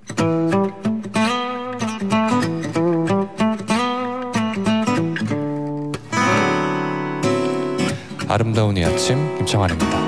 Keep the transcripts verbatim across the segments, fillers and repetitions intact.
아름다운 이 아침 김창완입니다.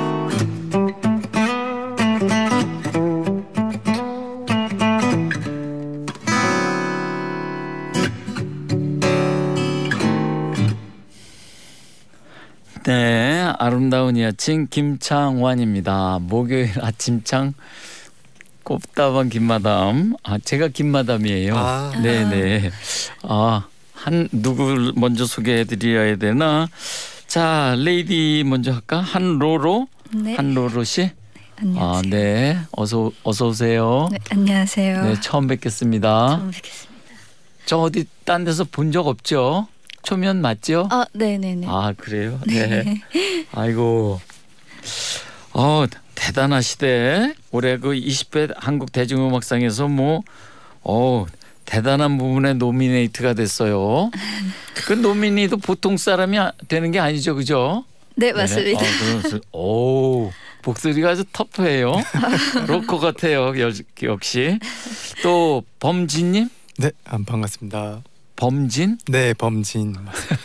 네, 아름다운 이 아침 김창완입니다. 목요일 아침창 꼽다방 김마담. 아, 제가 김마담이에요. 아. 네네. 아, 한 누굴 먼저 소개해드려야 되나? 자, 레이디 먼저 할까? 한로로. 네. 한로로 씨. 네, 안녕하세요. 아, 네. 어서 어서 오세요. 네, 안녕하세요. 네, 처음 뵙겠습니다. 처음 뵙겠습니다. 저 어디 딴 데서 본 적 없죠? 초면 맞죠? 아, 네, 네, 네. 아, 그래요? 네. 아이고. 어, 대단하시대. 올해 그 이십 회 한국 대중음악상에서 뭐 어, 대단한 부분에 노미네이트가 됐어요. 그 노미니도 보통 사람이 되는 게 아니죠, 그죠? 네, 맞습니다. 네. 아, 그럼, 오, 목소리가 아주 터프해요. 로커 같아요, 여, 역시. 또 범진님? 네, 안 반갑습니다. 범진? 네, 범진.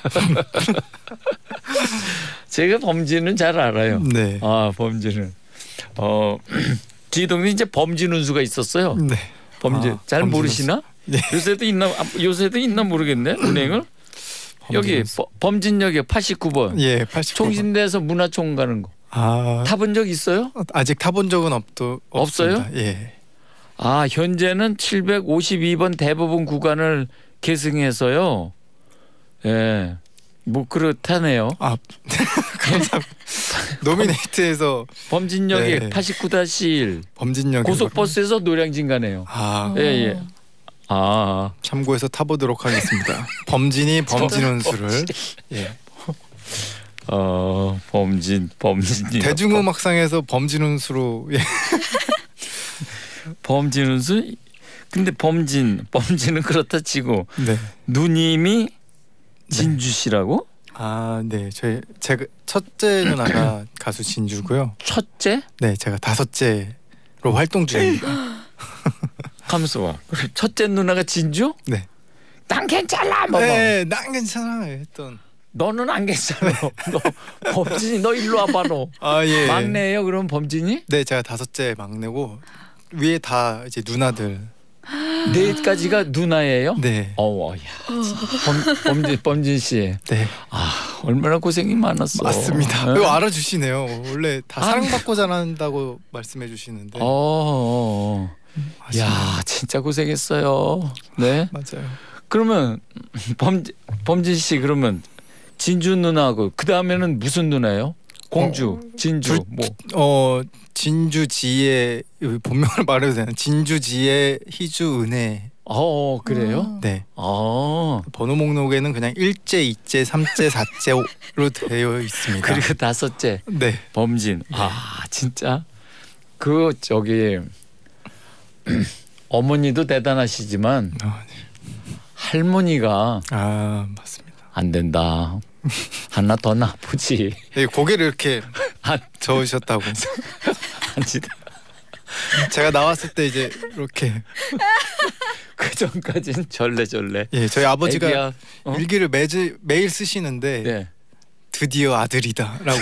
제가 범진은 잘 알아요. 네. 아, 범진은. 어, 뒤동네 이제 범진 운수가 있었어요. 네. 범진. 아, 잘 범진 모르시나? 운수. 네. 요새도 있나? 아, 요새도 있나 모르겠네. 은행을. 여기 운수. 범진역에 팔십구 번. 예, 팔십구 번. 총신대에서 문화총 가는 거. 아, 타본 적 있어요? 아직 타본 적은 없도 없어요? 없습니다. 예. 아, 현재는 칠백오십이 번 대법원 구간을 계승해서요. 예. 뭐 그렇다네요. 아, 감사합니다. 노미네이트에서 범진역에 네. 팔십구 다시 일 범진역 고속버스에서 노량진 가네요. 아, 예, 예. 아, 참고해서 타보도록 하겠습니다. 범진이 범진 운수를. 예. 어, 범진, 범진. 대중음악상에서 범진 운수로. 예. 범진 운수? 근데 범진, 범진은 그렇다 치고 네. 누님이 진주 씨라고? 아, 네. 저희 제가 첫째 누나가 가수 진주고요. 첫째? 네, 제가 다섯째로 활동 중입니다. 가면서 와. 첫째 누나가 진주? 네. 난 괜찮아. 뭐. 네, 난 괜찮아 했던. 너는 안 괜찮아. 너 범진이 너 일로 와봐 너. 아, 예. 막내예요 그럼 범진이? 네, 제가 다섯째 막내고 위에 다 이제 누나들. 넷까지가 누나예요? 네. 어우, 야, 범, 범진 범진 씨. 네. 아, 얼마나 고생이 많았어. 맞습니다. 네? 이거 알아주시네요. 원래 다 아. 사랑받고 자란다고 말씀해 주시는데. 어, 어, 어. 야, 진짜 고생했어요. 네. 맞아요. 그러면 범진 범진 씨 그러면 진주 누나하고 그 다음에는 무슨 누나예요? 공주, 어, 진주, 둘- 뭐. 어, 진주지혜 본명을 말해도 되나? 진주지혜 희주 은혜. 어, 그래요? 네. 어. 번호 목록에는 그냥 일제, 이제, 삼제, 사제로 되어 있습니다. 그리고 다섯째 네. 범진. 아, 진짜 그 저기 어머니도 대단하시지만 아, 할머니가 아, 맞습니다. 안 된다. 하나 더 나쁘지. 네, 고개를 이렇게 안 저으셨다고. 아니다. 제가 나왔을 때 이제 이렇게 그 전까지는 절레절레. 예, 저희 아버지가 애기야, 어? 일기를 매주 매일 쓰시는데 네. 드디어 아들이다라고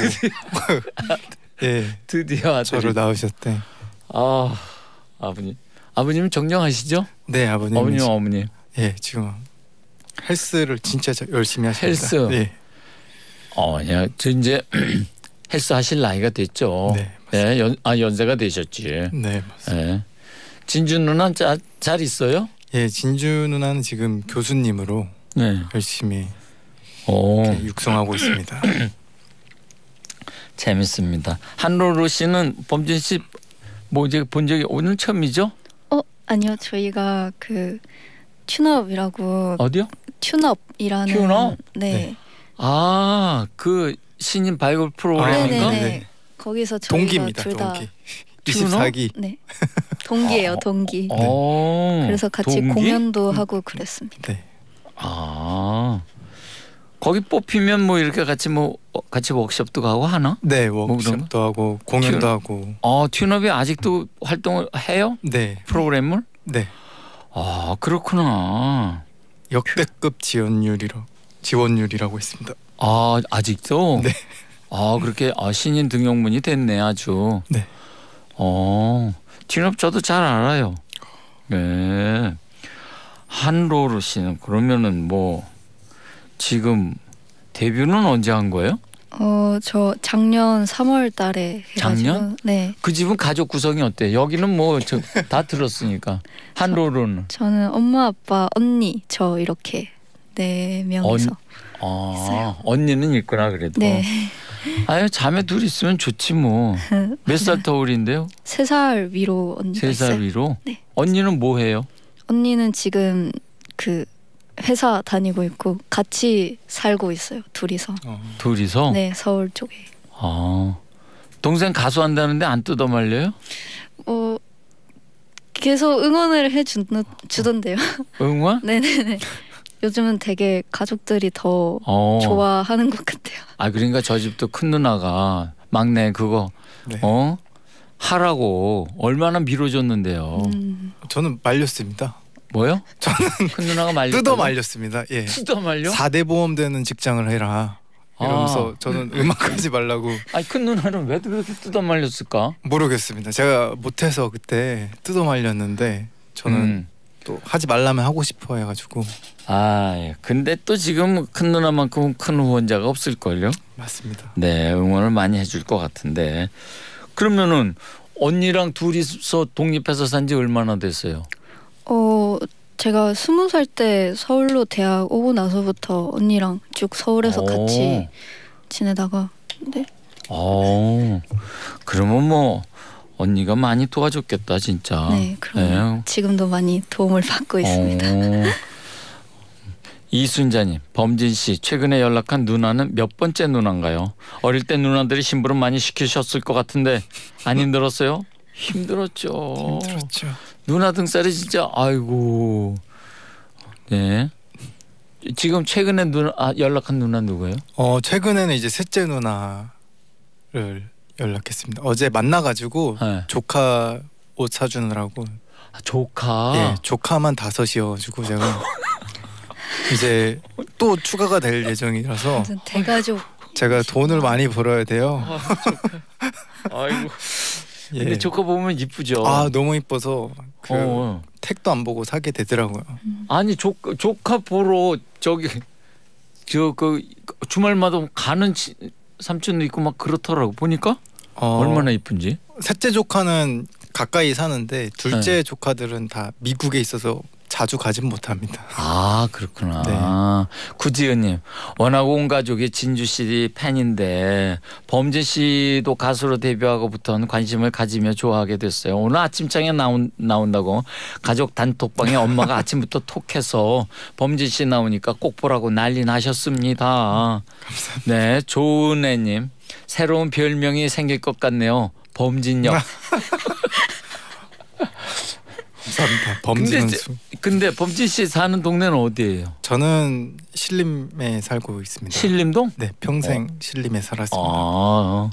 예, 드디어 아들이. 저를 낳으셨대. 아, 아버님. 아버님은 정정하시죠? 네, 아버님. 어머님, 어머님. 예, 지금 헬스를 진짜 자- 열심히 하십니다. 헬스. 예. 어, 야, 저 이제 헬스 하실 나이가 됐죠. 네, 네, 연, 아 연세가 되셨지. 네, 맞습니다. 네. 진주 누나 잘, 잘 있어요? 예, 진주 누나는 지금 교수님으로 네. 열심히 오, 이렇게 육성하고 있습니다. 재밌습니다. 한로로 씨는 범진 씨 뭐 이제 본 적이 오늘 처음이죠? 어, 아니요. 저희가 그 튜너업이라고 어디요? 튜너업이라는 튜너업? 네. 네. 아, 그 신인 발굴 프로그램인가? 아, 네네네. 네. 거기서 저희가 동기입니다. 둘 다 동기. 튜너? 이십사 기. 네. 동기예요, 동기. 어, 그래서 같이 동기? 공연도 하고 그랬습니다. 네. 아, 거기 뽑히면 뭐 이렇게 같이 뭐 어, 같이 워크숍도 가고 하나? 네, 그런 워크숍도 하고 공연도 튜- 하고. 어, 튜너비 아직도 활동을 해요? 네. 프로그램을? 네. 아 그렇구나. 역대급 지원율이라 지원율이라고 있습니다. 아 아직도? 네. 아 그렇게 아, 신인 등용문이 됐네 아주. 네. 어 진업 저도 잘 알아요. 네. 한로루 씨는 그러면은 뭐 지금 데뷔는 언제 한 거예요? 어, 저 작년 삼월 달에 해가지고, 작년? 네. 그 집은 가족 구성이 어때? 여기는 뭐 다 들었으니까 한로루는. 저는 엄마, 아빠, 언니, 저 이렇게 네 명이서. 아 있어요. 언니는 있구나 그래도. 네. 아유 자매 둘 있으면 좋지 뭐. 몇 살 터울인데요? 세 살 위로 언니가 세 살 있어요. 위로? 네. 언니는 뭐 해요? 언니는 지금 그 회사 다니고 있고 같이 살고 있어요. 둘이서. 어. 둘이서? 네, 서울 쪽에. 아 동생 가수 한다는데 안 뜯어 말려요? 어 계속 응원을 해 주, 주던데요. 응원? 네네네. 요즘은 되게 가족들이 더 어. 좋아하는 것 같아요. 아 그러니까 저 집도 큰 누나가 막내 그거 네. 어 하라고 얼마나 밀어줬는데요. 음, 저는 말렸습니다. 뭐요? 저는 큰 누나가 말려 뜯어 말렸습니다. 예. 뜯어 말려? 사 대 보험 되는 직장을 해라. 이러면서 아. 저는 음악하지 말라고. 아니 큰 누나는 왜 그렇게 뜯어 말렸을까? 모르겠습니다. 제가 못해서 그때 뜯어 말렸는데 저는 음. 또 하지 말라면 하고 싶어 해가지고. 아 예. 근데 또 지금 큰 누나만큼은 큰 후원자가 없을 걸요. 맞습니다. 네 응원을 많이 해줄 것 같은데 그러면은 언니랑 둘이서 독립해서 산 지 얼마나 됐어요? 어 제가 스무 살 때 서울로 대학 오고 나서부터 언니랑 쭉 서울에서 오. 같이 지내다가 네. 어 그러면 뭐 언니가 많이 도와줬겠다 진짜. 네, 그럼 지금도 많이 도움을 받고 있습니다. 어. 이순자님, 범진 씨 최근에 연락한 누나는 몇 번째 누나인가요? 어릴 때 누나들이 심부름 많이 시키셨을 것 같은데 안 힘들었어요? 힘들었죠. 힘들었죠. 누나 등살이 진짜 아이고. 네. 지금 최근에 누나 아, 연락한 누나 누구예요? 어 최근에는 이제 셋째 누나를 연락했습니다. 어제 만나가지고 네. 조카 옷 사주느라고. 아, 조카. 예, 조카만 다섯이어가지고 제가 이제 또 추가가 될 예정이라서 완전 대가족. 제가 돈을 많이 벌어야 돼요. 아, 조카. 아이고. 예. 근데 조카 보면 이쁘죠. 아 너무 이뻐서 그 어. 택도 안 보고 사게 되더라고요. 아니 조, 조카 보러 저기 저 그 주말마다 가는 치, 삼촌도 있고 막 그렇더라고 보니까 어, 얼마나 이쁜지. 셋째 조카는 가까이 사는데 둘째 네. 조카들은 다 미국에 있어서 자주 가진 못합니다. 아 그렇구나. 네. 구지은님 워낙 온 가족이 진주 씨 팬인데 범진 씨도 가수로 데뷔하고부터는 관심을 가지며 좋아하게 됐어요. 오늘 아침장에 나온, 나온다고 가족 단톡방에 엄마가 아침부터 톡해서 범진 씨 나오니까 꼭 보라고 난리 나셨습니다. 감사합니다. 네, 조은혜님 새로운 별명이 생길 것 같네요. 범진역. 감사합니다. 범진 근데 선수. 근데 범진 씨 사는 동네는 어디예요? 저는 신림에 살고 있습니다. 신림동? 네, 평생 신림에 살았습니다. 아.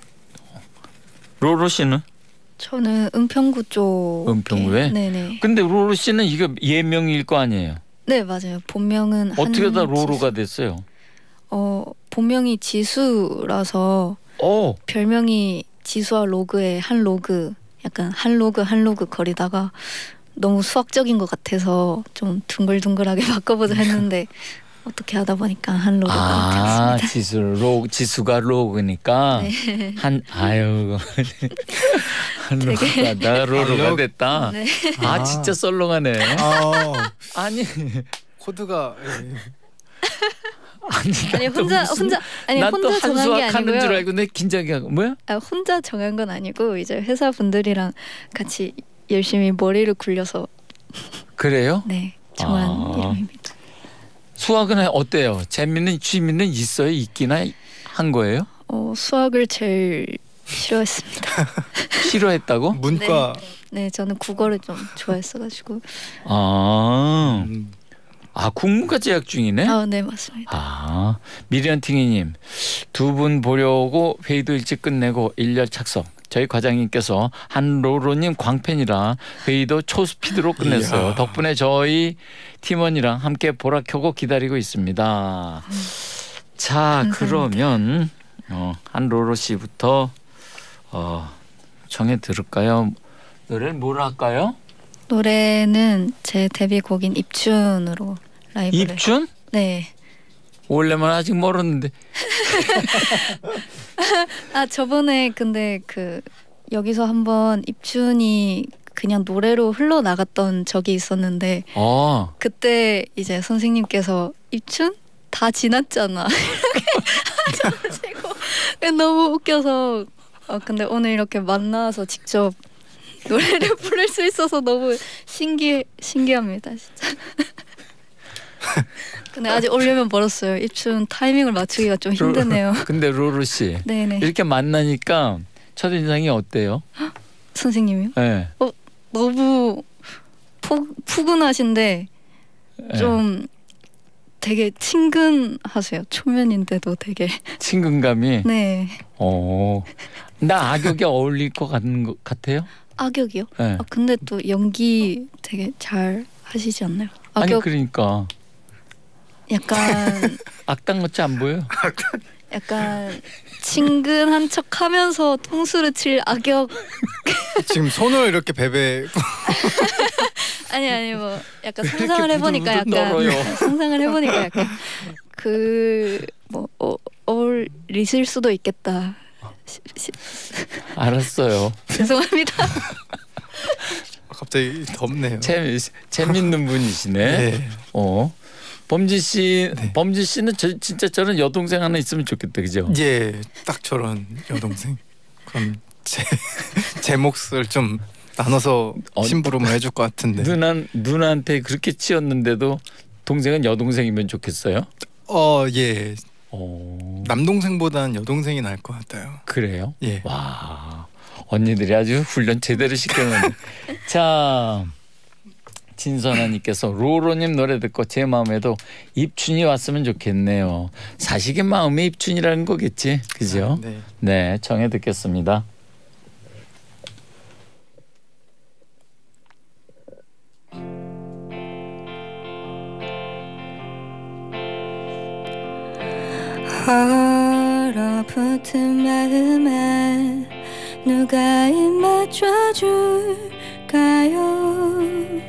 로로 씨는? 저는 은평구 쪽. 은평구에? 네네. 근데 로로 씨는 이거 예명일 거 아니에요? 네 맞아요. 본명은 어떻게 다 한지수. 로로가 됐어요? 어 본명이 지수라서 오. 별명이 지수와 로그의 한 로그. 약간 한 로그 한 로그 거리다가 너무 수학적인 것 같아서 좀 둥글둥글하게 바꿔보자 했는데 어떻게 하다 보니까 한 로그가 아 되었습니다. 지수 로 지수가 로그니까 네. 한 아유 한 로그가 나 로로가 로- 됐다. 네. 아, 아. 진짜 썰렁하네. 아, 아니 코드가 예. 아니, 아니 나도 혼자 무슨- 혼자 아니 난 또 혼자 정한 게 한수학 하는 줄 아니고요. 알고 내 긴장이 하고 뭐야? 아, 혼자 정한 건 아니고 이제 회사 분들이랑 같이 열심히 머리를 굴려서 그래요? 네 정한 아. 이름입니다. 수학은 어때요? 재밌는 취미는 있어요? 있기나 한 거예요? 어, 수학을 제일 싫어했습니다. 싫어했다고? 문과 네 저는 국어를 좀 좋아했어가지고. 아, 음, 아 국문과 재학 중이네? 아 네 맞습니다. 아 미련팅이님 두 분 보려고 회의도 일찍 끝내고 일렬 착석 저희 과장님께서 한로로님 광팬이라 회의도 초스피드로 끝냈어요. 이야. 덕분에 저희 팀원이랑 함께 보라 켜고 기다리고 있습니다. 자, 감사합니다. 그러면 어, 한로로 씨부터 어, 정해 들을까요? 노래를 뭘 할까요? 노래는 제 데뷔곡인 입춘으로 라이브를. 입춘? 네. 원래만 아직 멀었는데. 아 저번에 근데 그 여기서 한번 입춘이 그냥 노래로 흘러나갔던 적이 있었는데 어. 그때 이제 선생님께서 입춘 다 지났잖아 이렇게 하셔가지고 너무 웃겨서 어, 근데 오늘 이렇게 만나서 직접 노래를 부를 수 있어서 너무 신기 신기합니다 진짜. 근데 아직 올려면 멀었어요. 입춘 타이밍을 맞추기가 좀 힘드네요. 근데 로로 씨 네네. 이렇게 만나니까 첫 인상이 어때요? 선생님이요? 네. 어 너무 푸, 푸근하신데 네. 좀 되게 친근하세요. 초면인데도 되게. 친근감이. 네. 어. 나 악역에 어울릴 것 같은 것 같아요? 악역이요? 네. 아 근데 또 연기 되게 잘 하시지 않나요? 아니 악역 그러니까 약간 악당 같지 안 보여? 약간 친근한 척하면서 통수를 칠 악역. 지금 손을 이렇게 베베 아니 아니 뭐 약간 왜 이렇게 상상을 해보니까 부들부들 약간 떨어요? 상상을 해보니까 약간 그뭐 어, 어울리실 수도 있겠다. 시, 시, 알았어요. 죄송합니다. 갑자기 덥네요. 재 재밌는 분이시네. 네. 어. 범지 씨, 네. 범지 씨는 저, 진짜 저런 여동생 하나 있으면 좋겠다, 그죠? 예, 딱 저런 여동생. 그럼 제, 제 몫을 좀 나눠서 어, 심부름을 해줄 것 같은데. 누나 누나한테 그렇게 치였는데도 동생은 여동생이면 좋겠어요? 어, 예. 어. 남동생보다는 여동생이 나을 것 같아요. 그래요? 예. 와, 언니들이 아주 훈련 제대로 시켜놓네. 자, 진선아님께서 로로님 노래 듣고 제 마음에도 입춘이 왔으면 좋겠네요. 사식의 마음에 입춘이라는 거겠지, 그죠? 네. 네, 정해 듣겠습니다. 얼어붙은 마음에 누가 입 맞춰줄까요?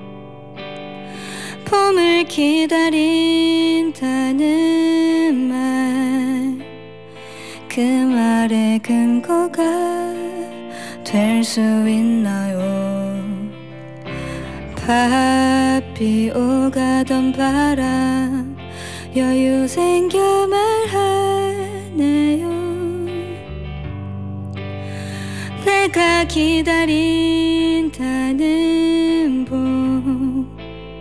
봄을 기다린다는 말, 그 말의 근거가 될 수 있나요? 바삐 오가던 바람 여유 생겨 말하네요. 내가 기다린다는 봄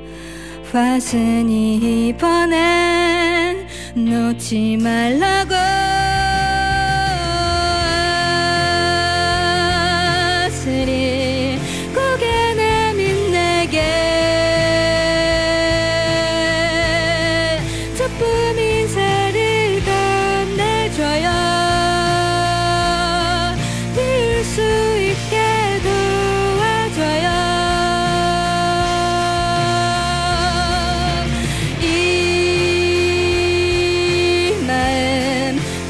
왔으니 이번엔 놓지 말라고. 스리 고개 내민 내게 저뿐 인사를 건네줘요. 미울 수 있게 도와줘요. 이 마음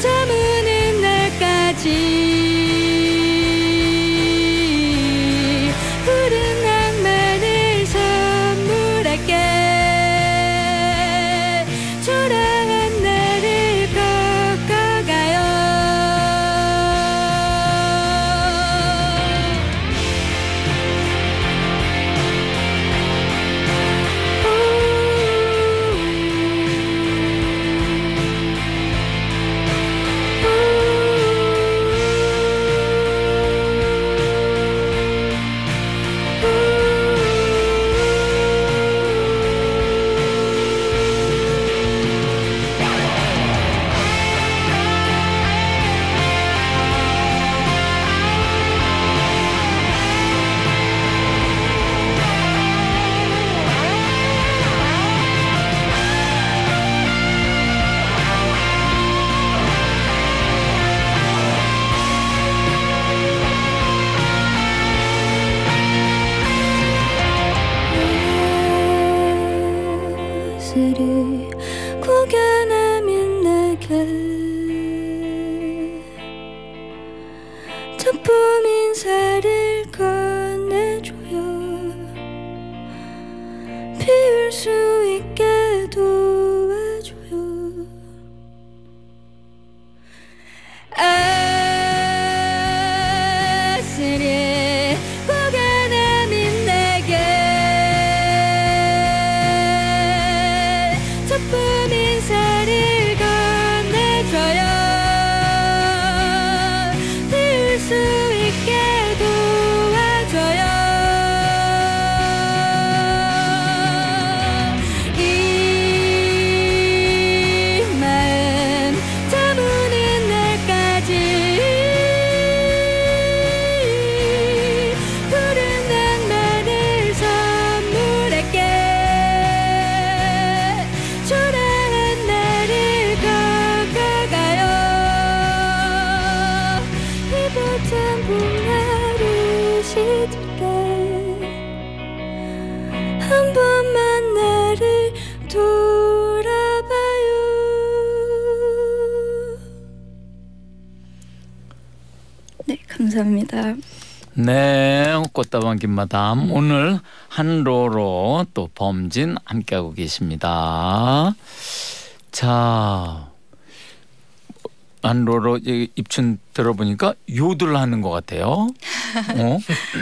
수 있게 도와줘요. 아슬이 고개 내민 내게 첫분 인사를 건네줘요. 피울 수 있게 도와줘요. 이 마음 저무는 날까지 푸른 낭만을 선물할게. 초라한 나를 걷어가요. 이 бот한 봄날을 시들게 한 번만 나를 돌아봐요. 네, 감사합니다. 네, 꽃다방 김마담 오늘 한로로 또 범진 함께하고 계십니다. 자, 한로로 이 입춘 들어보니까 요들 하는 것 같아요. 어?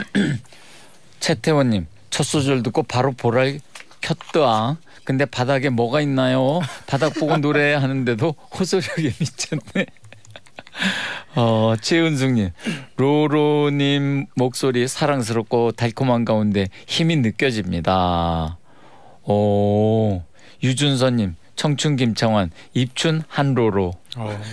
최태원님 첫 소절 듣고 바로 보라를 켰더아. 근데 바닥에 뭐가 있나요? 바닥 보고 노래하는데도 호소력에 미쳤네. 어, 최은숙님 로로님 목소리 사랑스럽고 달콤한 가운데 힘이 느껴집니다. 오, 유준서님 청춘 김창완 입춘 한로로. 어.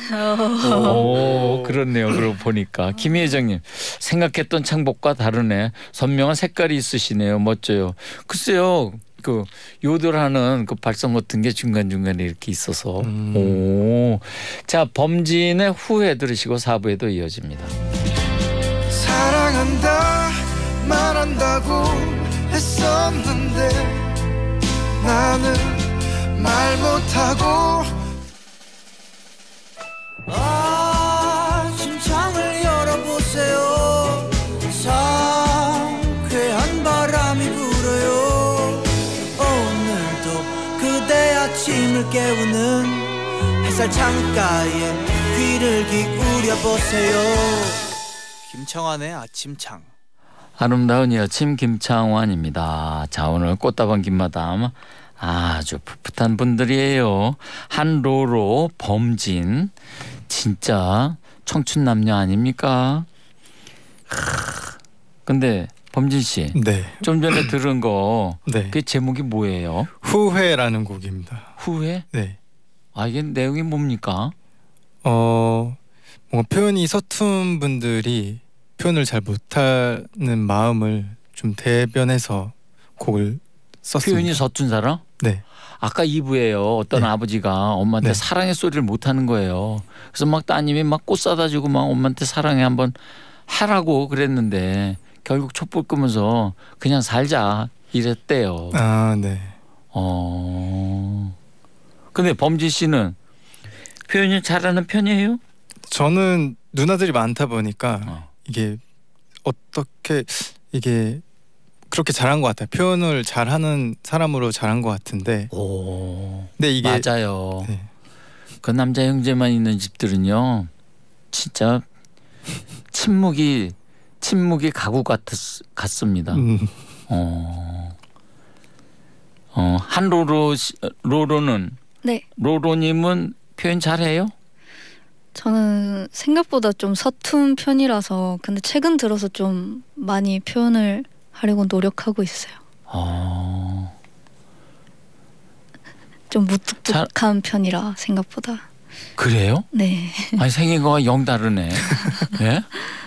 오, 그렇네요. 그러고 보니까 김혜정님 생각했던 창법과 다르네. 선명한 색깔이 있으시네요. 멋져요. 글쎄요. 그 요들하는 그 발성 같은 게 중간중간에 이렇게 있어서. 음. 오. 자, 범진의 후회 들으시고 사 부에도 이어집니다. 사랑한다 말한다고 했었는데 나는 말 못하고 아 심장을 열어보세요. 상쾌한 바람이 불어요. 오늘도 그대 아침을 깨우는 햇살 창가에 귀를 기울여보세요. 김청완의 아침창. 아름다운 이 아침 김창완입니다. 자, 오늘 꽃다방 김마담 아주 풋풋한 분들이에요. 한로로 범진 진짜 청춘 남녀 아닙니까? 하, 근데 범진 씨, 네. 좀 전에 들은 거 네. 그 제목이 뭐예요? 후회라는 곡입니다. 후회? 네. 아, 이게 내용이 뭡니까? 어, 뭔가 표현이 서툰 분들이 표현을 잘 못하는 마음을 좀 대변해서 곡을 썼습니다. 표현이 서툰 사람? 네. 아까 이 부에요. 어떤 네. 아버지가 엄마한테 네. 사랑의 소리를 못하는 거예요. 그래서 막 따님이 막 꽃 사다 주고 막 엄마한테 사랑해 한번 하라고 그랬는데 결국 촛불 끄면서 그냥 살자 이랬대요. 아, 네. 어. 근데 범진 씨는 표현을 잘하는 편이에요? 저는 누나들이 많다 보니까 어. 이게 어떻게 이게 그렇게 잘한 것 같아요. 표현을 잘하는 사람으로 잘한 것 같은데. 오. 근데 이게 맞아요. 네. 그 남자 형제만 있는 집들은요, 진짜 침묵이 침묵이 가구 같 같습니다. 음, 어. 어, 한로로 씨- 로로는 네, 로로님은 표현 잘해요? 저는 생각보다 좀 서툰 편이라서 근데 최근 들어서 좀 많이 표현을 하려고 노력하고 있어요. 어. 좀 무뚝뚝한 편이라 생각보다. 그래요? 네. 아니 생긴 거가 영 다르네. 예?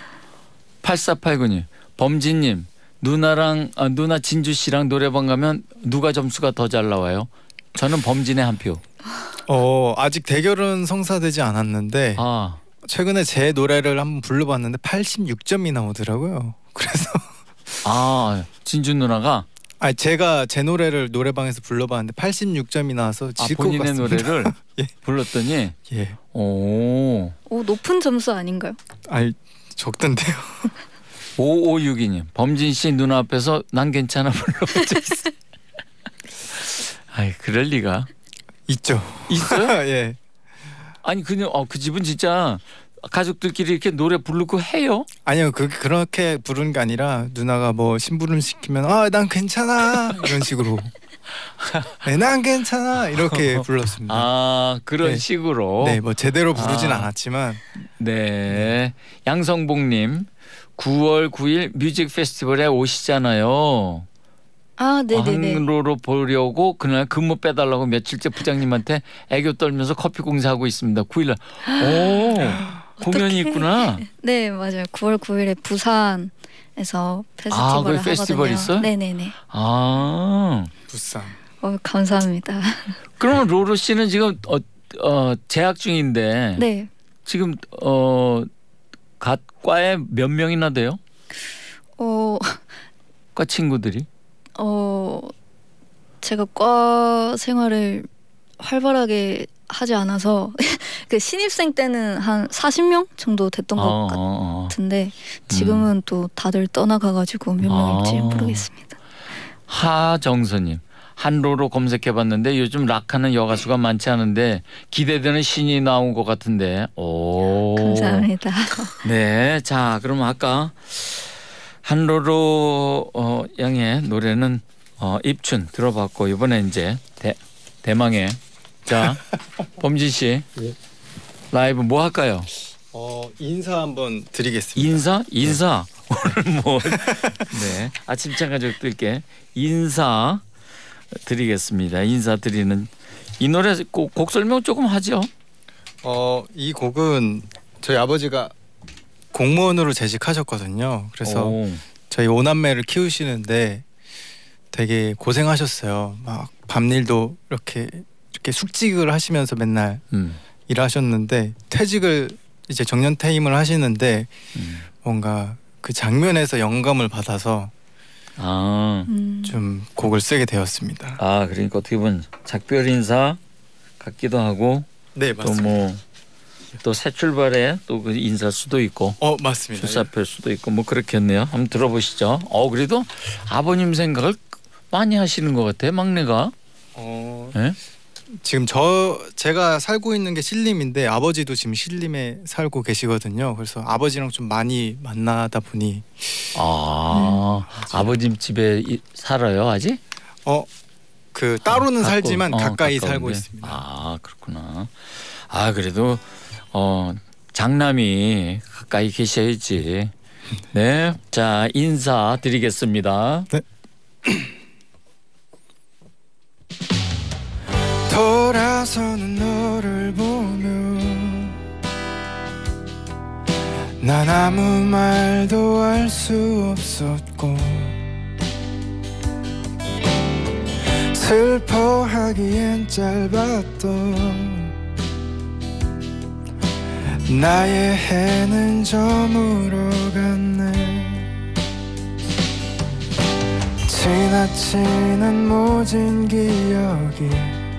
팔사팔구님 범진님 누나랑 아, 누나 진주 씨랑 노래방 가면 누가 점수가 더 잘 나와요? 저는 범진의 한 표. 어, 아직 대결은 성사되지 않았는데 아, 최근에 제 노래를 한번 불러봤는데 팔십육 점이 나오더라고요. 그래서 아 진주 누나가 아 제가 제 노래를 노래방에서 불러봤는데 팔십육 점이 나와서 아, 질 것 본인의 같습니다. 노래를 예. 불렀더니 예, 오 오, 높은 점수 아닌가요? 아이 적던데요. 오오육이님 범진 씨 누나 앞에서 난 괜찮아 불러본 적 있어. 아이 그럴 리가. 있죠. 있어요? 예. 아니 그냥 어, 그 집은 진짜 가족들끼리 이렇게 노래 부르고 해요? 아니요, 그 그렇게 부르는 게 아니라 누나가 뭐 심부름 시키면 아 난 괜찮아 이런 식으로. 네, 난 괜찮아 이렇게 불렀습니다. 아 그런 네. 식으로. 네, 뭐 제대로 부르진 아. 않았지만. 네. 양성복님 구월 구일 뮤직 페스티벌에 오시잖아요. 아, 네네네. 항로로 보려고 그날 근무 빼달라고 며칠째 부장님한테 애교 떨면서 커피 공사하고 있습니다. 구일날. 오 공연이 있구나. 네, 맞아요. 구월 구일에 부산에서 페스티벌을 아, 거기 하거든요. 페스티벌 있어요? 네네네. 아 부산. 어, 감사합니다. 그러면 로로 씨는 지금 어, 어 재학 중인데 네. 지금 어 갓 과에 몇 명이나 돼요? 어, 과 친구들이? 어, 제가 과 생활을 활발하게 하지 않아서 그 신입생 때는 한 사십 명 정도 됐던 것 어, 어, 어. 같은데 지금은 또 다들 떠나가가지고 몇 명일지 아. 모르겠습니다. 하정선님 한로로 검색해봤는데 요즘 락하는 여가수가 많지 않은데 기대되는 신이 나온 것 같은데. 오. 감사합니다. 네, 자 그럼 아까 한로로 어, 양의 노래는 어, 입춘 들어봤고 이번에 이제 대, 대망의 자 범진 씨 예. 라이브 뭐 할까요? 어 인사 한번 드리겠습니다. 인사? 인사 오늘 뭐 네 아침차 가족들께 인사 드리겠습니다. 인사 드리는 이 노래 곡, 곡 설명 조금 하죠. 어이 곡은 저희 아버지가 공무원으로 재직하셨거든요. 그래서 오. 저희 오남매를 키우시는데 되게 고생하셨어요. 막 밤일도 이렇게 이렇게 숙직을 하시면서 맨날 음. 일하셨는데 퇴직을 이제 정년퇴임을 하시는데 음. 뭔가 그 장면에서 영감을 받아서 아, 음. 좀 곡을 쓰게 되었습니다. 아 그러니까 어떻게 보면 작별 인사 같기도 하고 네, 또 맞습니다. 뭐 또 새 출발에 또 그 인사일 수도 있고 어, 맞습니다. 출사표일 수도 있고 뭐 그렇겠네요. 한번 들어보시죠. 어 그래도 아버님 생각을 많이 하시는 것 같아요. 막내가. 어, 네? 지금 저 제가 살고 있는 게 신림인데 아버지도 지금 신림에 살고 계시거든요. 그래서 아버지랑 좀 많이 만나다 보니 아 아버님 집에 이, 살아요 아직? 어 그 따로는 가까워. 살지만 어, 가까이 가까운데. 살고 있습니다. 아 그렇구나. 아 그래도 어 장남이 가까이 계셔야지. 네, 자 인사 드리겠습니다. 네. 돌아서는 너를 보며 난 아무 말도 할 수 없었고 슬퍼하기엔 짧았던 나의 해는 저물어갔네. 지나치는 모진 기억이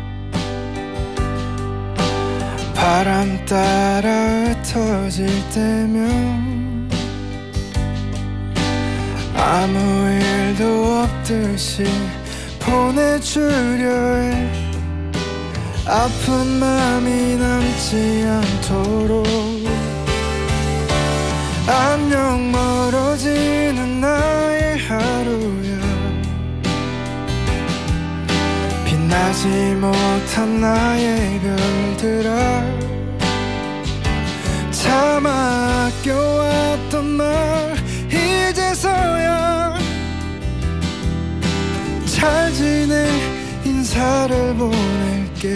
바람 따라 흩어질 때면 아무 일도 없듯이 보내주려 해. 아픈 마음이 남지 않도록 안녕 멀어지는 나의 하루야. 빛나지 못한 나의 별들아 차마 아껴왔던 말 이제서야 잘 지내 인사를 보낼게.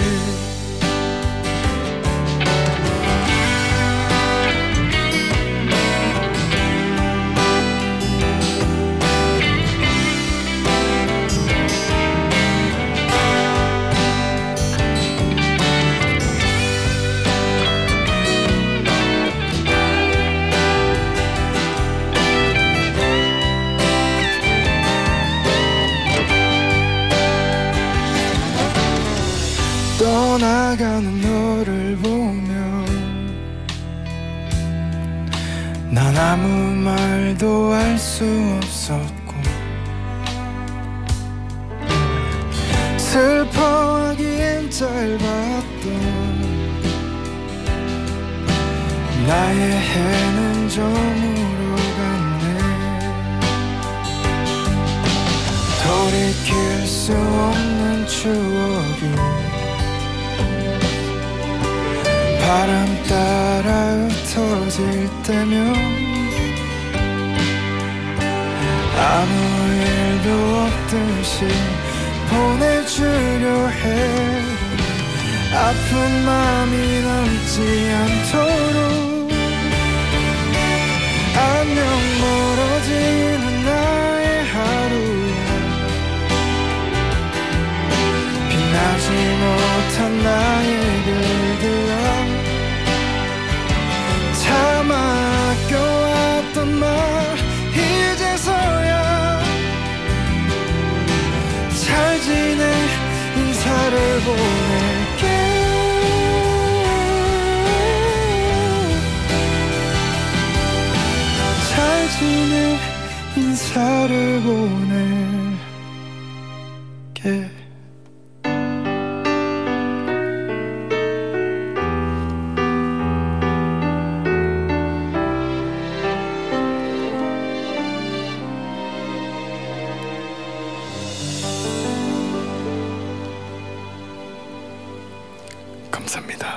떠나가는 너를 보며 난 아무 말도 할 수 없었고 슬퍼 짧았던 나의 해는 저물어 갔네. 돌이킬 수 없는 추억이 바람 따라 흩어질 때면 아무 일도 없듯이 보내주려 해. 아픈 마음이 남지 않도록 안녕 멀어지는 나의 하루야. 빛나지 못한 나의 별들아 참아 아껴왔던 말 이제서야 잘 지내 인사를 보낼게. 잘 지내 인사를 보낼게. 감사합니다.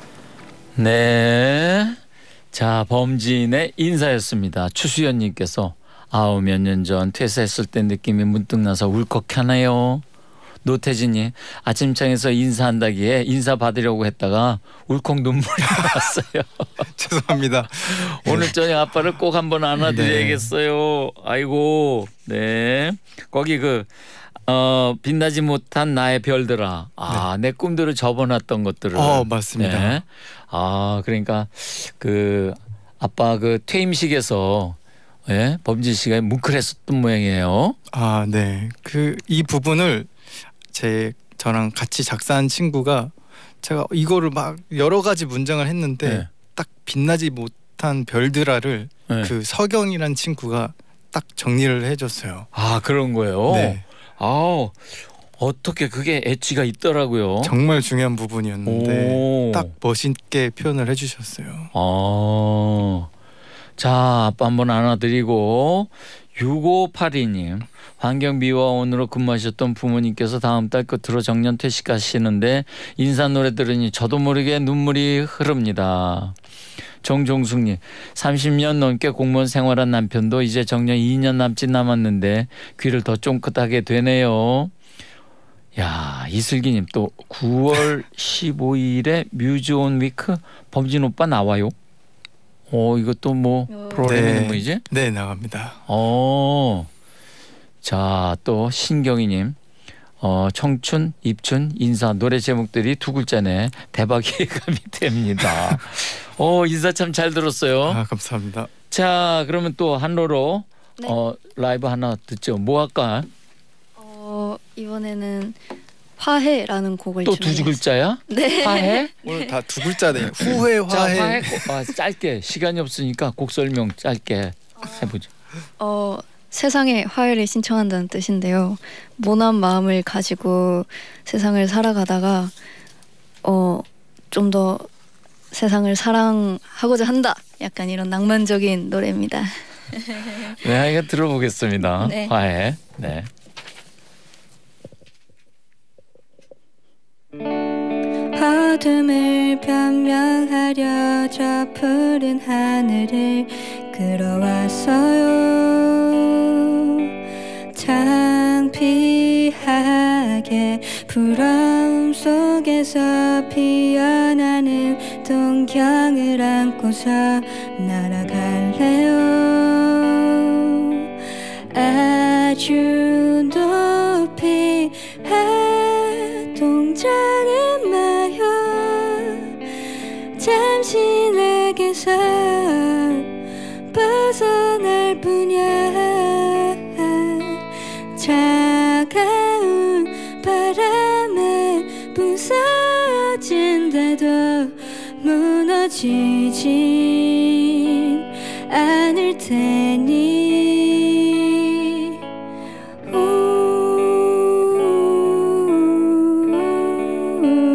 네. 자, 범진의 인사였습니다. 추수연님께서 아우 몇 년 전 퇴사했을 때 느낌이 문득 나서 울컥하네요. 노태진이 아침장에서 인사한다기에 인사 받으려고 했다가 울컥 눈물이 났어요. 죄송합니다. 오늘 저녁 아빠를 꼭 한번 안아드려야겠어요. 아이고, 네. 거기 그 어, 빛나지 못한 나의 별들아. 아, 네. 내 꿈들을 접어놨던 것들을. 어, 맞습니다. 네. 아, 그러니까 그 아빠 그 퇴임식에서 예, 범진 씨가 뭉클했었던 모양이에요. 아, 네. 그 이 부분을 제 저랑 같이 작사한 친구가 제가 이거를 막 여러 가지 문장을 했는데 네. 딱 빛나지 못한 별들아를 네. 그 서경이란 친구가 딱 정리를 해줬어요. 아, 그런 거예요. 네. 아, 어떻게 그게 엣지가 있더라고요. 정말 중요한 부분이었는데 오. 딱 멋있게 표현을 해주셨어요. 아, 자, 아빠 한번 안아드리고 육오팔이 님 환경미화원으로 근무하셨던 부모님께서 다음 달 끝으로 정년 퇴직하시는데 인사 노래 들으니 저도 모르게 눈물이 흐릅니다. 정종숙님 삼십 년 넘게 공무원 생활한 남편도 이제 정년 이 년 남짓 남았는데 귀를 더 쫑긋하게 되네요. 야, 이슬기님 또 구월 십오일에 뮤즈온 위크 범진 오빠 나와요. 어, 이것도 뭐 프로그램 네. 이름이지? 네, 나갑니다. 어, 자, 또 신경희님 어, 청춘, 입춘, 인사 노래 제목들이 두 글자네. 대박 예감이 됩니다. 어, 인사 참 잘 들었어요. 아, 감사합니다. 자, 그러면 또 한로로 네. 어, 라이브 하나 듣죠. 뭐 할까? 어, 이번에는 화해라는 곡을 또 두 글자야? 네. 화해? 오늘 다 두 글자네요. 후회, 화해. 자, 화해. 아, 짧게 시간이 없으니까 곡 설명 짧게 해보죠. 어, 세상에 화해를 신청한다는 뜻인데요. 모난 마음을 가지고 세상을 살아가다가 어, 좀 더 세상을 사랑하고자 한다. 약간 이런 낭만적인 노래입니다. 네, 이거 들어보겠습니다. 네. 화해. 네. 어둠을 변명하려 저 푸른 하늘을 끌어왔어요. 창피하게 부러움 속에서 피어나는 동경을 안고서 날아갈래요. 아주 높이 해동장에 마여 잠시 내게서 벗어날 뿐이야. 차가운 바람에 부서진데도 무너지진 않을 테니. 우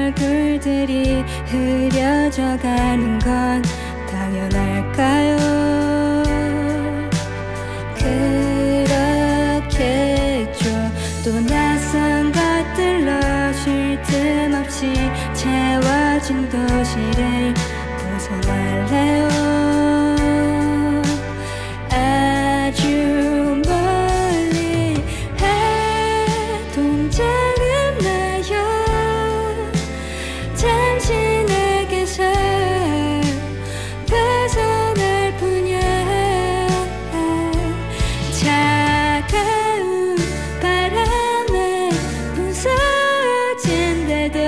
얼굴들이 흐려져 가는 건 당연할까요? 그렇겠죠. 또 낯선 것들로 쉴 틈 없이 채워진 도시를 벗어날래요. 아주 멀리 해동장은 나요. 잠시 내게서 벗어날 뿐이야. 차가운 바람에 부서진데도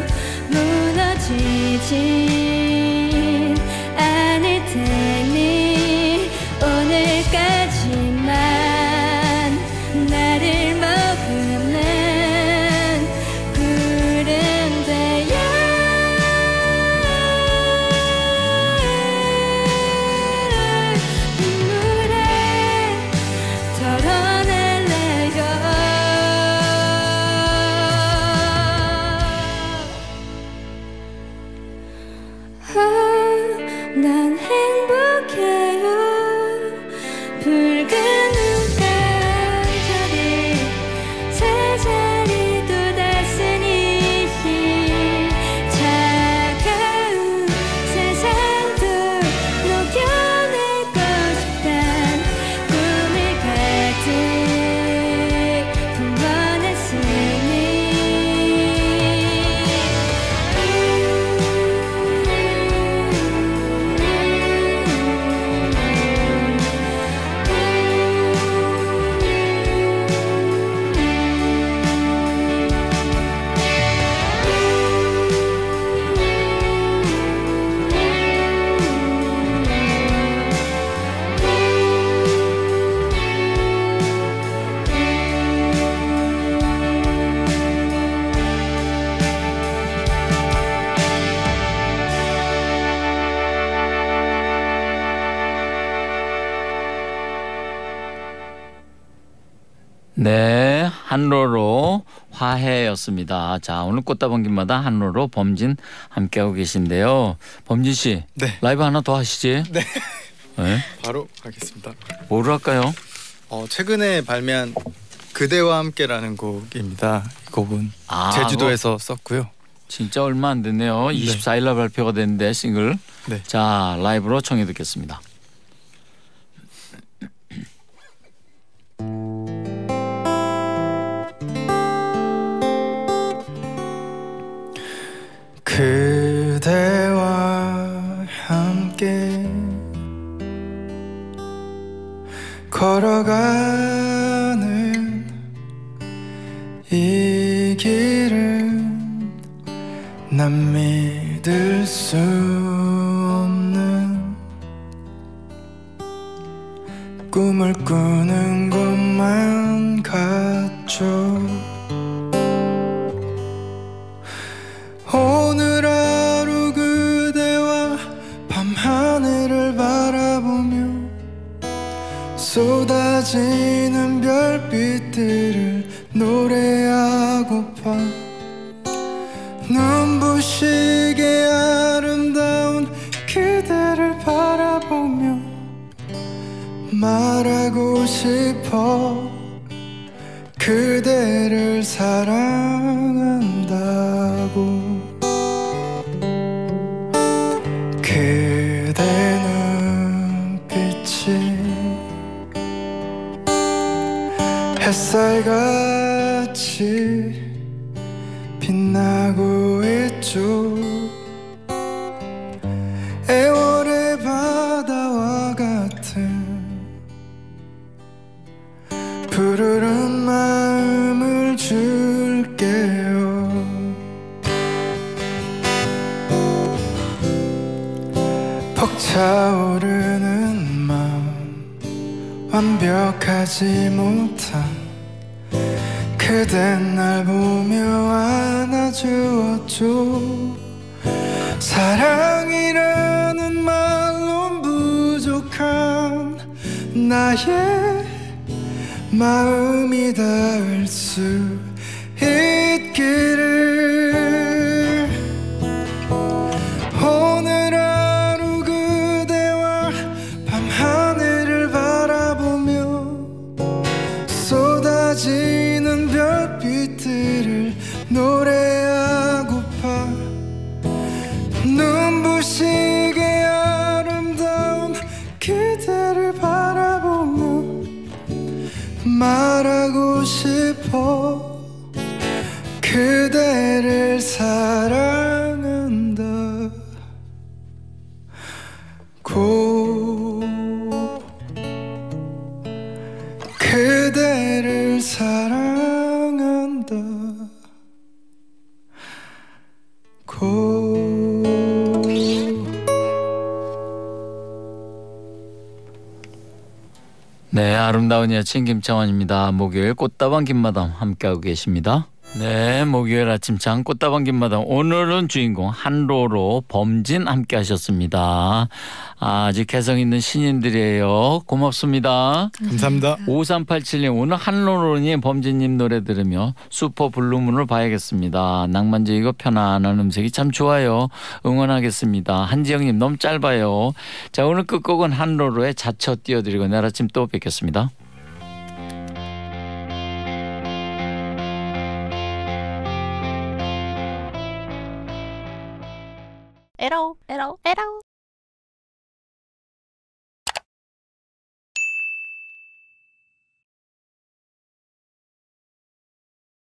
무너지진 않을 테니 오늘까지만 나를 머금는 구름 되어 눈물에 덜어낼래요. 아, 난 행복해요. 붉은 눈감자리 새자리 돋았으니 차가운 세상도 녹여내고 싶단 꿈을 가득 네, 한로로 화해였습니다. 자, 오늘 꽃다방김마다 한로로 범진 함께하고 계신데요. 범진 씨, 네. 라이브 하나 더 하시지? 네. 네. 바로 가겠습니다. 뭐로 할까요? 어, 최근에 발매한 그대와 함께라는 곡입니다. 이 곡은 아, 제주도에서 썼고요. 진짜 얼마 안 됐네요. 이십사 일 날 발표가 됐는데 싱글. 네. 자, 라이브로 청해 듣겠습니다. 그대와 함께 걸어가는 이 길은 난 믿을 수 없는 꿈을 꾸는 것만 같죠. 오늘 하루 그대와 밤하늘을 바라보며 쏟아지는 별빛들을 노래하고파 눈부시게 아름다운 그대를 바라보며 말하고 싶어 그대를 사랑한다고. 그대 눈빛이 햇살같이 빛나고 있죠. 애월의 바다와 같은 푸르른 마음을 줄게요. 벅차오르는 마음 완벽하지 못한 그댄 날 보며 안아주었죠. 사랑이라는 말로 부족한 나의 마음이 닿을 수 있기를. 눈부시게 아름다운 그대를 바라보며 말하고 싶어. 그대를 사랑한다 고 그대를 사랑한다 고. 네, 아름다운 여친 김창완입니다. 목요일 꽃다방 김마담 함께하고 계십니다. 네, 목요일 아침장 꽃다방 김마담, 오늘은 주인공 한로로 범진 함께 하셨습니다. 아주 개성 있는 신인들이에요. 고맙습니다. 감사합니다. 오삼팔칠님, 오늘 한로로님 범진님 노래 들으며 슈퍼 블루문을 봐야겠습니다. 낭만적이고 편안한 음색이 참 좋아요. 응원하겠습니다. 한지영님, 너무 짧아요. 자, 오늘 끝곡은 한로로의 자처 띄워드리고 내일 아침 또 뵙겠습니다. 에러 에러 에러